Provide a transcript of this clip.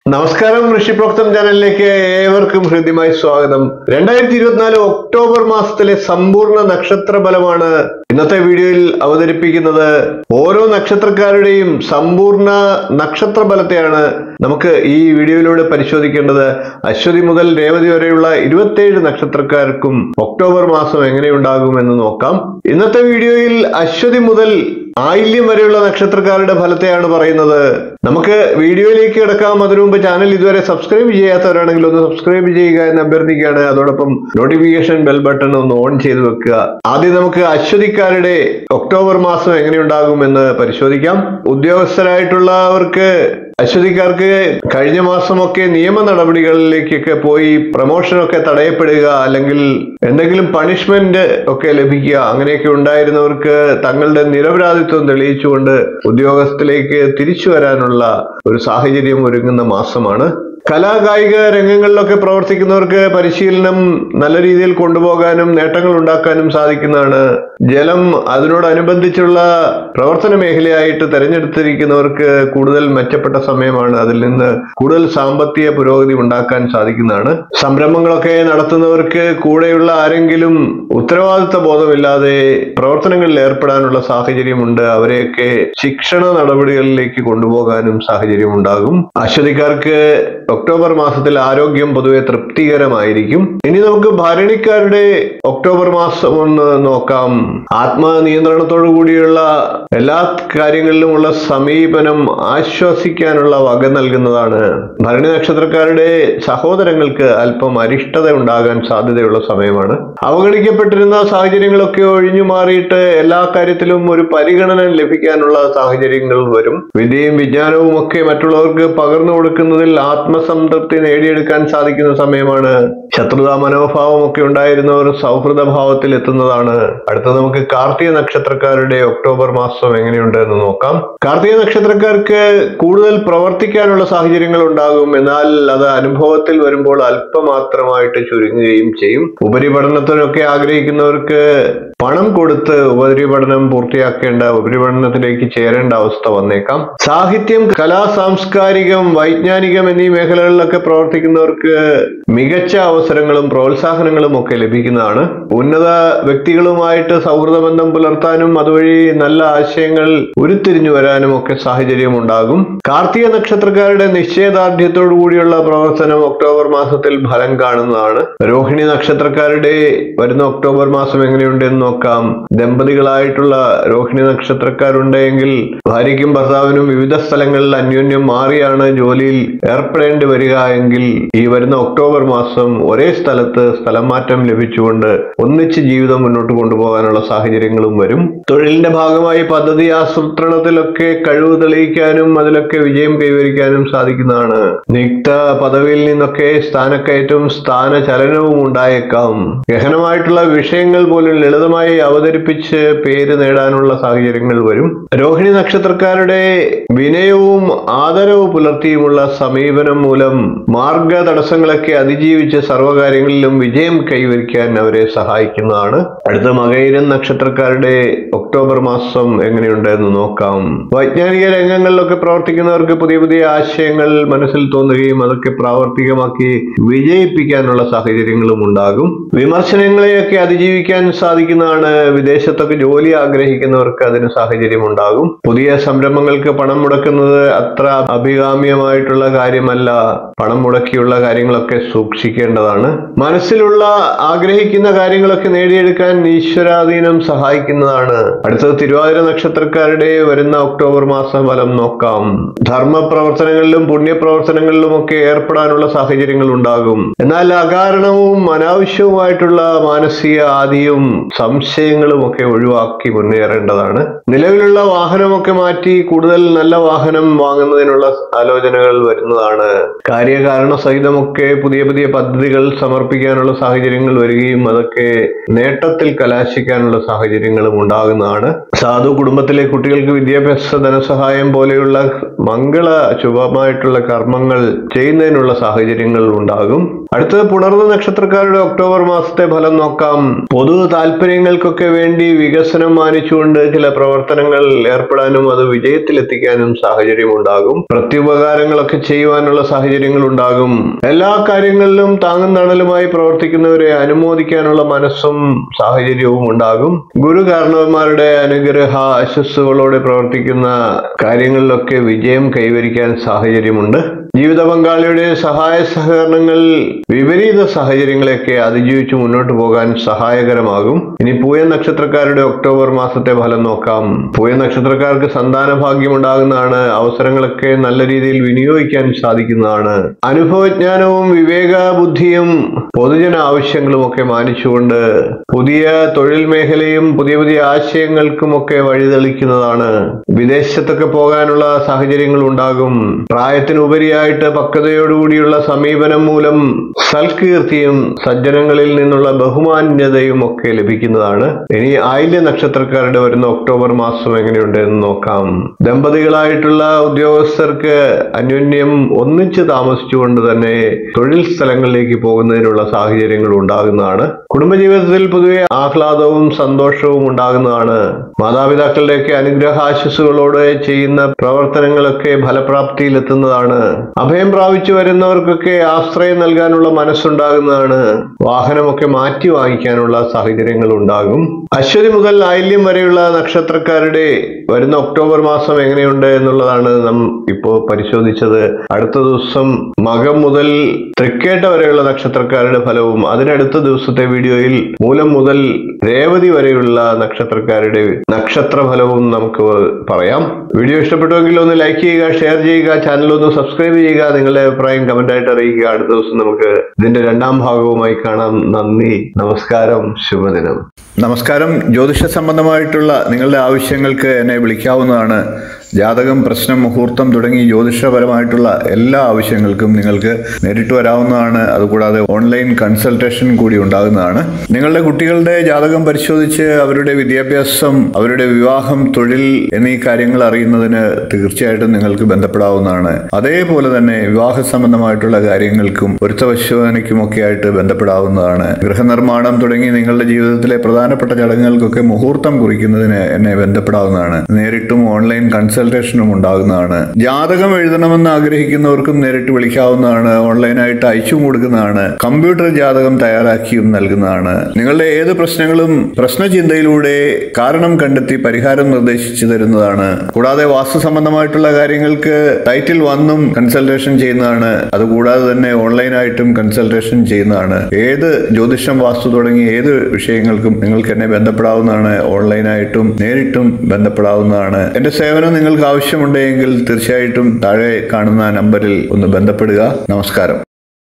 നമസ്കാരം, ഋഷിപ്രോക്തം ചാനലിലേക്ക് ഏവർക്കും ഹൃദ്യമായി സ്വാഗതം. 2024 ഒക്ടോബർ മാസത്തിലെ സമ്പൂർണ്ണ നക്ഷത്ര ഫലമാണ് ഇന്നത്തെ വീഡിയോയിൽ അവതരിപ്പിക്കുന്നത്. ഓരോ നക്ഷത്രക്കാരുടെയും സമ്പൂർണ്ണ നക്ഷത്ര ഫലത്തെയാണ് നമുക്ക് ഈ വീഡിയോയിലൂടെ പരിശോധിക്കേണ്ടത്. അശ്വതി മുതൽ രേവതി വരെയുള്ള 27 നക്ഷത്രക്കാർക്കും ഒക്ടോബർ മാസം എങ്ങനെയുണ്ടാകുമെന്ന് നോക്കാം. ഇന്നത്തെ വീഡിയോയിൽ അശ്വതി മുതൽ ആയില്യം വരെയുള്ള നക്ഷത്രക്കാരുടെ ഫലത്തെയാണ് പറയുന്നത്. നമുക്ക് വീഡിയോയിലേക്ക് കിടക്കാം. അതിനു മുമ്പ് ചാനൽ ഇതുവരെ സബ്സ്ക്രൈബ് ചെയ്യാത്തവരാണെങ്കിൽ ഒന്ന് സബ്സ്ക്രൈബ് ചെയ്യുക എന്ന് അഭ്യർത്ഥിക്കുകയാണ്. അതോടൊപ്പം നോട്ടിഫിക്കേഷൻ ബെൽ ബട്ടൺ ഒന്ന് ഓൺ ചെയ്ത് വെക്കുക. ആദ്യം നമുക്ക് അശ്വതിക്കാരുടെ ഒക്ടോബർ മാസം എങ്ങനെയുണ്ടാകുമെന്ന് പരിശോധിക്കാം. ഉദ്യോഗസ്ഥരായിട്ടുള്ളവർക്ക് അശ്വതിക്കാർക്ക് കഴിഞ്ഞ മാസമൊക്കെ നിയമ നടപടികളിലേക്കൊക്കെ പോയി പ്രമോഷനൊക്കെ തടയപ്പെടുക, അല്ലെങ്കിൽ എന്തെങ്കിലും പണിഷ്മെന്റ് ഒക്കെ ലഭിക്കുക, അങ്ങനെയൊക്കെ ഉണ്ടായിരുന്നവർക്ക് തങ്ങളുടെ നിരപരാധിത്വം തെളിയിച്ചുകൊണ്ട് ഉദ്യോഗസ്ഥത്തിലേക്ക് തിരിച്ചു വരാനുള്ള ഒരു സാഹചര്യം ഒരുങ്ങുന്ന മാസമാണ്. കലാകായിക രംഗങ്ങളിലൊക്കെ പ്രവർത്തിക്കുന്നവർക്ക് പരിശീലനം നല്ല രീതിയിൽ കൊണ്ടുപോകാനും നേട്ടങ്ങൾ ഉണ്ടാക്കാനും സാധിക്കുന്നതാണ്. ജലം അതിനോടനുബന്ധിച്ചുള്ള പ്രവർത്തന മേഖലയായിട്ട് തെരഞ്ഞെടുത്തിരിക്കുന്നവർക്ക് കൂടുതൽ മെച്ചപ്പെട്ട സമയമാണ്. അതിൽ നിന്ന് കൂടുതൽ സാമ്പത്തിക പുരോഗതി ഉണ്ടാക്കാൻ സാധിക്കുന്നതാണ്. സംരംഭങ്ങളൊക്കെ നടത്തുന്നവർക്ക് കൂടെയുള്ള ആരെങ്കിലും ഉത്തരവാദിത്ത ബോധമില്ലാതെ പ്രവർത്തനങ്ങളിൽ ഏർപ്പെടാനുള്ള സാഹചര്യമുണ്ട്. അവരെയൊക്കെ ശിക്ഷണ നടപടികളിലേക്ക് കൊണ്ടുപോകാനും സാഹചര്യം ഉണ്ടാകും. അശ്വതിക്കാർക്ക് ഒക്ടോബർ മാസത്തിൽ ആരോഗ്യം പൊതുവെ തൃപ്തികരമായിരിക്കും. ഇനി നമുക്ക് ഭരണിക്കാരുടെ ഒക്ടോബർ മാസം ഒന്ന് നോക്കാം. ആത്മനിയന്ത്രണത്തോടു കൂടിയുള്ള എല്ലാ കാര്യങ്ങളിലുമുള്ള സമീപനം ആശ്വസിക്കാനുള്ള വക നൽകുന്നതാണ്. ഭരണി നക്ഷത്രക്കാരുടെ സഹോദരങ്ങൾക്ക് അല്പം അരിഷ്ടത ഉണ്ടാകാൻ സാധ്യതയുള്ള സമയമാണ്. അവഗണിക്കപ്പെട്ടിരുന്ന സാഹചര്യങ്ങളൊക്കെ ഒഴിഞ്ഞു മാറിയിട്ട് എല്ലാ കാര്യത്തിലും ഒരു പരിഗണന ലഭിക്കാനുള്ള സാഹചര്യങ്ങൾ വരും. വിദ്യയും വിജ്ഞാനവും ഒക്കെ മറ്റുള്ളവർക്ക് പകർന്നു കൊടുക്കുന്നതിൽ സംതൃപ്തി നേടിയെടുക്കാൻ സാധിക്കുന്ന സമയമാണ്. ശത്രുതാ മനോഭാവം ഒക്കെ ഉണ്ടായിരുന്നവർ സൗഹൃദ ഭാവത്തിൽ എത്തുന്നതാണ്. അടുത്ത നമുക്ക് കാർത്തിക നക്ഷത്രക്കാരുടെ ഒക്ടോബർ മാസം എങ്ങനെയുണ്ട് എന്ന് നോക്കാം. കാർത്തിക നക്ഷത്രക്കാർക്ക് കൂടുതൽ പ്രവർത്തിക്കാനുള്ള സാഹചര്യങ്ങൾ ഉണ്ടാകും. എന്നാൽ അത് അനുഭവത്തിൽ വരുമ്പോൾ അല്പമാത്രമായിട്ട് ചുരുങ്ങുകയും ചെയ്യും. ഉപരിപഠനത്തിനൊക്കെ ആഗ്രഹിക്കുന്നവർക്ക് പണം കൊടുത്ത് ഉപരിപഠനം പൂർത്തിയാക്കേണ്ട, ഉപരിപഠനത്തിലേക്ക് ചേരേണ്ട അവസ്ഥ വന്നേക്കാം. സാഹിത്യം, കലാ, സാംസ്കാരികം, വൈജ്ഞാനികം എന്നീ മേഖലകളിലൊക്കെ പ്രവർത്തിക്കുന്നവർക്ക് മികച്ച അവസരങ്ങളും പ്രോത്സാഹനങ്ങളും ഒക്കെ ലഭിക്കുന്നതാണ്. ഉന്നത വ്യക്തികളുമായിട്ട് സൗഹൃദ ബന്ധം പുലർത്താനും അതുവഴി നല്ല ആശയങ്ങൾ ഉരുത്തിരിഞ്ഞു വരാനും ഒക്കെ സാഹചര്യം ഉണ്ടാകും. കാർത്തിക നക്ഷത്രക്കാരുടെ നിശ്ചയദാർഢ്യത്തോടു കൂടിയുള്ള പ്രവർത്തനം ഒക്ടോബർ മാസത്തിൽ ഫലം കാണുന്നതാണ്. രോഹിണി നക്ഷത്രക്കാരുടെ വരുന്ന ഒക്ടോബർ മാസം എങ്ങനെയുണ്ടെന്ന് നോക്കാം. ദമ്പതികളായിട്ടുള്ള രോഹിണി നക്ഷത്രക്കാരുണ്ടെങ്കിൽ ഭാര്യയ്ക്കും ഭർത്താവിനും വിവിധ സ്ഥലങ്ങളിൽ അന്യോന്യം മാറിയാണ് ജോലിയിൽ ഏർപ്പെടേണ്ടി വരിക എങ്കിൽ ഈ വരുന്ന ഒക്ടോബർ മാസം ഒരേ സ്ഥലത്ത് സ്ഥലം മാറ്റം ലഭിച്ചുകൊണ്ട് ഒന്നിച്ച് ജീവിതം മുന്നോട്ട് കൊണ്ടുപോകാനുള്ള സാഹചര്യങ്ങളും വരും. തൊഴിലിന്റെ ഭാഗമായി പദ്ധതി ആസൂത്രണത്തിലൊക്കെ കഴിവ് തെളിയിക്കാനും അതിലൊക്കെ വിജയം കൈവരിക്കാനും സാധിക്കുന്നതാണ്. നിയുക്ത പദവിയിൽ നിന്നൊക്കെ സ്ഥാനക്കയറ്റവും സ്ഥാനചലനവും ഉണ്ടായേക്കാം. ഗഹനമായിട്ടുള്ള വിഷയങ്ങൾ പോലും ലളിതമായി അവതരിപ്പിച്ച് പേര് നേടാനുള്ള സാഹചര്യങ്ങൾ വരും. രോഹിണി നക്ഷത്രക്കാരുടെ വിനയവും ആദരവ് പുലർത്തിയുമുള്ള സമീപനം മൂലം മാർഗ തടസ്സങ്ങളൊക്കെ അതിജീവിച്ച് സർവ്വകാര്യങ്ങളിലും വിജയം കൈവരിക്കാൻ അവരെ സഹായിക്കുന്നതാണ്. അടുത്ത മകയിരം നക്ഷത്രക്കാരുടെ ഒക്ടോബർ മാസം എങ്ങനെയുണ്ട് എന്ന് നോക്കാം. വൈജ്ഞാനിക രംഗങ്ങളിലൊക്കെ പ്രവർത്തിക്കുന്നവർക്ക് പുതിയ പുതിയ ആശയങ്ങൾ മനസ്സിൽ തോന്നുകയും അതൊക്കെ പ്രാവർത്തികമാക്കി വിജയിപ്പിക്കാനുള്ള സാഹചര്യങ്ങളും ഉണ്ടാകും. വിമർശനങ്ങളെയൊക്കെ അതിജീവിക്കാൻ സാധിക്കുന്നതാണ്. വിദേശത്തൊക്കെ ജോലി ആഗ്രഹിക്കുന്നവർക്ക് അതിന് സാഹചര്യം ഉണ്ടാകും. പുതിയ സംരംഭങ്ങൾക്ക് പണം മുടക്കുന്നത് അത്ര അഭികാമ്യമായിട്ടുള്ള കാര്യമല്ല. പണം മുടക്കിയുള്ള കാര്യങ്ങളൊക്കെ സൂക്ഷിക്കേണ്ടതാണ്. മനസ്സിലുള്ള ആഗ്രഹിക്കുന്ന കാര്യങ്ങളൊക്കെ നേടിയെടുക്കാൻ ഈശ്വരാധീനം സഹായിക്കുന്നതാണ്. അടുത്തത് തിരുവാതിര നക്ഷത്രക്കാരുടെ വരുന്ന ഒക്ടോബർ മാസ ഫലം നോക്കാം. ധർമ്മപ്രവർത്തനങ്ങളിലും പുണ്യപ്രവർത്തനങ്ങളിലും ഒക്കെ ഏർപ്പെടാനുള്ള സാഹചര്യങ്ങൾ ഉണ്ടാകും. എന്നാൽ അകാരണവും അനാവശ്യവുമായിട്ടുള്ള മാനസിക ആദിയും സംശയങ്ങളും ഒക്കെ ഒഴിവാക്കി മുന്നേറേണ്ടതാണ്. നിലവിലുള്ള വാഹനമൊക്കെ മാറ്റി കൂടുതൽ നല്ല വാഹനം വാങ്ങുന്നതിനുള്ള ആലോചനകൾ വരുന്നതാണ്. കാര്യകാരണ സഹിതമൊക്കെ പുതിയ പുതിയ പദ്ധതികൾ സമർപ്പിക്കാനുള്ള സാഹചര്യങ്ങൾ വരികയും അതൊക്കെ നേട്ടത്തിൽ കലാശിക്കാനുള്ള സാഹചര്യങ്ങളും ഉണ്ടാകുന്നതാണ്. സാധു കുടുംബത്തിലെ കുട്ടികൾക്ക് വിദ്യാഭ്യാസ ധനസഹായം പോലെയുള്ള മംഗള ശുഭമായിട്ടുള്ള കർമ്മങ്ങൾ ചെയ്യുന്നതിനുള്ള സാഹചര്യങ്ങൾ ഉണ്ടാകും. അടുത്തത് പുണർന്ന നക്ഷത്രക്കാരുടെ ഒക്ടോബർ മാസത്തെ ഫലം നോക്കാം. പൊതു താല്പര്യങ്ങൾക്കൊക്കെ വേണ്ടി വികസനം മാനിച്ചുകൊണ്ട് ചില പ്രവർത്തനങ്ങൾ ഏർപ്പെടാനും അത് വിജയത്തിലെത്തിക്കാനും സാഹചര്യം ഉണ്ടാകും. പ്രത്യുപകാരങ്ങളൊക്കെ ചെയ്യുവാനുള്ള സാഹചര്യങ്ങൾ ഉണ്ടാകും. എല്ലാ കാര്യങ്ങളിലും താങ്ങും തണലുമായി പ്രവർത്തിക്കുന്നവരെ അനുമോദിക്കാനുള്ള മനസ്സും സാഹചര്യവും ഉണ്ടാകും. ഗുരു കാരണവന്മാരുടെ അനുഗ്രഹ ആശസ്സുകളോടെ പ്രവർത്തിക്കുന്ന കാര്യങ്ങളിലൊക്കെ വിജയം കൈവരിക്കാൻ സാഹചര്യമുണ്ട്. ജീവിത പങ്കാളിയുടെ സഹായ സഹകരണങ്ങൾ വിപരീത സാഹചര്യങ്ങളെയൊക്കെ അതിജീവിച്ച് മുന്നോട്ട് പോകാൻ സഹായകരമാകും. ഇനി പൂയ നക്ഷത്രക്കാരുടെ ഒക്ടോബർ മാസത്തെ ഫലം നോക്കാം. പൂയ നക്ഷത്രക്കാർക്ക് സന്താന ഭാഗ്യം ഉണ്ടാകുന്നതാണ്. അവസരങ്ങളൊക്കെ നല്ല രീതിയിൽ വിനിയോഗിക്കാൻ സാധിക്കുന്നതാണ്. അനുഭവജ്ഞാനവും വിവേക ബുദ്ധിയും പൊതുജന ആവശ്യങ്ങളും ഒക്കെ മാനിച്ചുകൊണ്ട് പുതിയ തൊഴിൽ മേഖലയും പുതിയ പുതിയ ആശയങ്ങൾക്കുമൊക്കെ വഴിതെളിക്കുന്നതാണ്. വിദേശത്തൊക്കെ പോകാനുള്ള സാഹചര്യങ്ങൾ ഉണ്ടാകും. പ്രായത്തിനുപരിയായിട്ട് പക്വതയോടുകൂടിയുള്ള സമീപനം മൂലം സൽകീർത്തിയും സജ്ജനങ്ങളിൽ നിന്നുള്ള ബഹുമാന്യതയും ഒക്കെ ലഭിക്കുന്നതാണ്. ഇനി ആയില്യ നക്ഷത്രക്കാരുടെ വരുന്ന ഒക്ടോബർ മാസം എങ്ങനെയുണ്ട് എന്ന് നോക്കാം. ദമ്പതികളായിട്ടുള്ള ഉദ്യോഗസ്ഥർക്ക് അന്യോന്യം ഒന്നിച്ച് താമസിച്ചുകൊണ്ട് തന്നെ തൊഴിൽ സ്ഥലങ്ങളിലേക്ക് പോകുന്നതിനുള്ള സാഹചര്യങ്ങൾ ഉണ്ടാകുന്നതാണ്. കുടുംബജീവിതത്തിൽ പൊതുവെ ആഹ്ലാദവും സന്തോഷവും ഉണ്ടാകുന്നതാണ്. മാതാപിതാക്കളുടെയൊക്കെ അനുഗ്രഹാശസ്സുകളോടെ ചെയ്യുന്ന പ്രവർത്തനങ്ങളൊക്കെ ഫലപ്രാപ്തിയിലെത്തുന്നതാണ്. അഭയം പ്രാപിച്ചു വരുന്നവർക്കൊക്കെ ആശ്രയം നൽകാനുള്ള മനസ്സുണ്ടാകുന്നതാണ്. വാഹനമൊക്കെ മാറ്റി വാങ്ങിക്കാനുള്ള സാഹചര്യങ്ങൾ ഉണ്ടാകും. അശ്വതി മുതൽ ആയില്യം വരെയുള്ള നക്ഷത്രക്കാരുടെ വരുന്ന ഒക്ടോബർ മാസം എങ്ങനെയുണ്ട് എന്നുള്ളതാണ് നാം ഇപ്പോൾ പരിശോധിച്ചത്. അടുത്ത ദിവസം മകം മുതൽ തൃക്കേട്ട വരെയുള്ള നക്ഷത്രക്കാരുടെ ഫലവും അതിനടുത്ത ദിവസത്തെ വീഡിയോയിൽ മൂലം മുതൽ രേവതി വരെയുള്ള നക്ഷത്രക്കാരുടെ നക്ഷത്ര ഫലവും നമുക്ക് പറയാം. വീഡിയോ ഇഷ്ടപ്പെട്ടുവെങ്കിൽ ഒന്ന് ലൈക്ക് ചെയ്യുക, ഷെയർ ചെയ്യുക, ചാനൽ ഒന്ന് സബ്സ്ക്രൈബ് ചെയ്യുക, നിങ്ങളുടെ അഭിപ്രായം കമന്റായിട്ട് അറിയിക്കുക. അടുത്ത ദിവസം നമുക്ക് ഇതിന്റെ രണ്ടാം ഭാഗവുമായി കാണാം. നന്ദി, നമസ്കാരം, ശുഭദിനം. നമസ്കാരം. ജ്യോതിഷ സംബന്ധമായിട്ടുള്ള നിങ്ങളുടെ ആവശ്യങ്ങൾക്ക് എന്നെ വിളിക്കാവുന്നതാണ്. ജാതകം, പ്രശ്നം, മുഹൂർത്തം തുടങ്ങി ജ്യോതിഷപരമായിട്ടുള്ള എല്ലാ ആവശ്യങ്ങൾക്കും നിങ്ങൾക്ക് നേരിട്ട് വരാവുന്നതാണ്. അതുകൂടാതെ ഓൺലൈൻ കൺസൾട്ടേഷൻ കൂടി ഉണ്ടാകുന്നതാണ്. നിങ്ങളുടെ കുട്ടികളുടെ ജാതകം പരിശോധിച്ച് അവരുടെ വിദ്യാഭ്യാസം, അവരുടെ വിവാഹം, തൊഴിൽ എന്നീ കാര്യങ്ങൾ അറിയുന്നതിന് തീർച്ചയായിട്ടും നിങ്ങൾക്ക് ബന്ധപ്പെടാവുന്നതാണ്. അതേപോലെ തന്നെ വിവാഹ സംബന്ധമായിട്ടുള്ള കാര്യങ്ങൾക്കും പൊരുത്തപരിശോധനയ്ക്കുമൊക്കെ ആയിട്ട് ബന്ധപ്പെടാവുന്നതാണ്. ഗൃഹനിർമ്മാണം തുടങ്ങി നിങ്ങളുടെ ജീവിതത്തിലെ പ്രധാനപ്പെട്ട ചടങ്ങുകൾക്കൊക്കെ മുഹൂർത്തം കുറിക്കുന്നതിന് എന്നെ ബന്ധപ്പെടാവുന്നതാണ്. നേരിട്ടും ഓൺലൈൻ കൺസൾട്ടേഷനും ഉണ്ടാകുന്നതാണ്. ജാതകം എഴുതണമെന്ന് ആഗ്രഹിക്കുന്നവർക്കും നേരിട്ട് വിളിക്കാവുന്നതാണ്. ഓൺലൈനായിട്ട് അയച്ചും കൊടുക്കുന്നതാണ്. കമ്പ്യൂട്ടർ ജാതകം തയ്യാറാക്കിയും നൽകുന്നതാണ്. നിങ്ങളുടെ ഏത് പ്രശ്നങ്ങളും പ്രശ്നചിന്തയിലൂടെ കാരണം കണ്ടെത്തി പരിഹാരം നിർദ്ദേശിച്ചു തരുന്നതാണ്. കൂടാതെ വാസ്തു സംബന്ധമായിട്ടുള്ള കാര്യങ്ങൾക്ക് ടൈറ്റിൽ വന്നും കൺസൾട്ടേഷൻ ചെയ്യുന്നതാണ്. അതുകൂടാതെ തന്നെ ഓൺലൈനായിട്ടും കൺസൾട്ടേഷൻ ചെയ്യുന്നതാണ്. ഏത് ജ്യോതിഷം, വാസ്തു തുടങ്ങി ഏത് വിഷയങ്ങൾക്കും നിങ്ങൾക്ക് എന്നെ ബന്ധപ്പെടാവുന്നതാണ്. ഓൺലൈനായിട്ടും നേരിട്ടും ബന്ധപ്പെടാവുന്നതാണ്. എന്റെ സേവനം നിങ്ങൾക്ക് ആവശ്യമുണ്ടെങ്കിൽ തീർച്ചയായിട്ടും താഴെ കാണുന്ന നമ്പറിൽ ഒന്ന് ബന്ധപ്പെടുക. നമസ്കാരം.